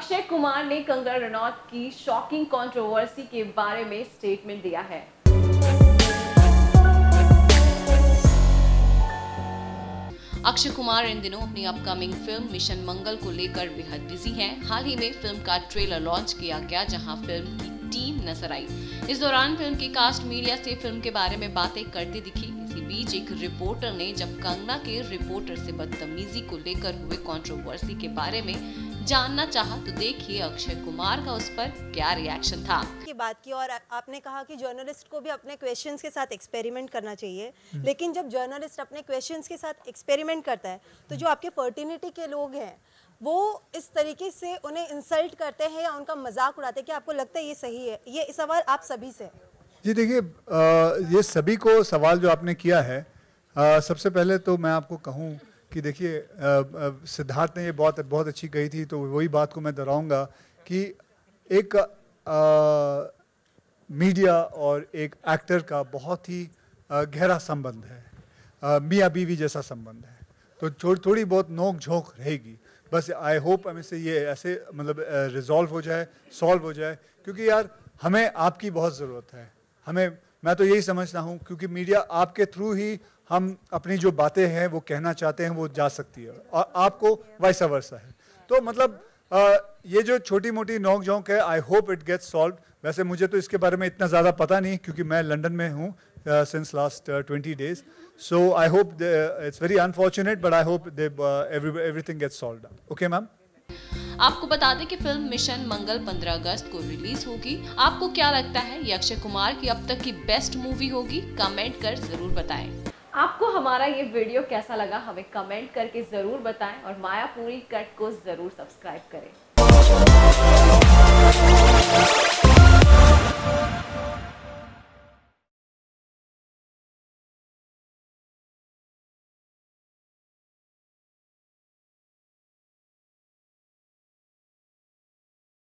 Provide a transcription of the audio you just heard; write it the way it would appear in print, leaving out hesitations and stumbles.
अक्षय कुमार ने कंगना रनौत की shocking controversy के बारे में स्टेटमेंट दिया है। अक्षय कुमार इन दिनों अपनी अपकमिंग फिल्म मिशन मंगल को लेकर बेहद बिजी हैं। हाल ही में फिल्म का ट्रेलर लॉन्च किया गया, जहां फिल्म की टीम नजर आई। इस दौरान फिल्म की कास्ट मीडिया से फिल्म के बारे में बातें करती दिखी। इसी बीच एक रिपोर्टर ने जब कंगना के रिपोर्टर से बदतमीजी को लेकर हुए कंट्रोवर्सी के बारे में जानना चाहा, तो देखिए अक्षय कुमार का उस पर क्या रिएक्शन था। की बात की और आपने कहा कि जर्नलिस्ट को भी अपने क्वेश्चंस के साथ एक्सपेरिमेंट करना चाहिए, लेकिन जब जर्नलिस्ट अपने क्वेश्चंस के साथ एक्सपेरिमेंट करता है तो जो आपके फर्टिनिटी के लोग हैं वो इस तरीके से उन्हें इंसल्ट करते हैं या उनका मजाक उड़ाते हैं कि आपको लगता है ये सही है? ये सवाल आप सभी से। जी देखिए, ये सभी को सवाल जो आपने किया है, सबसे पहले तो मैं आपको कहूँ कि देखिए, सिद्धार्थ ने ये बहुत अच्छी कही थी, तो वही बात को मैं दोहराऊंगा कि एक मीडिया और एक एक्टर का बहुत ही गहरा संबंध है, मियाँ बीवी जैसा संबंध है। तो थोड़ी बहुत नोक झोंक रहेगी, बस आई होप हमें से ये ऐसे मतलब रिजॉल्व हो जाए, सॉल्व हो जाए, क्योंकि यार हमें आपकी बहुत ज़रूरत है। मैं तो यही समझता हूँ, क्योंकि मीडिया आपके थ्रू ही हम अपनी जो बातें हैं वो कहना चाहते हैं वो जा सकती है, और आपको वाइस वर्सा है। तो मतलब ये जो छोटी मोटी नोक झोंक है, I hope it gets solve. वैसे मुझे तो इसके बारे में इतना ज़्यादा पता नहीं, क्योंकि मैं लंदन में हूँ since last 20 days, so I hope it's very unfortunate, but I hope everything gets solved out. Okay, ma'am? आपको बता दें कि फिल्म मिशन मंगल 15 अगस्त को रिलीज होगी। आपको क्या लगता है, ये अक्षय कुमार की अब तक की बेस्ट मूवी होगी? कमेंट कर जरूर बताएं। आपको हमारा ये वीडियो कैसा लगा, हमें कमेंट करके जरूर बताएं, और मायापुरी कट को जरूर सब्सक्राइब करें।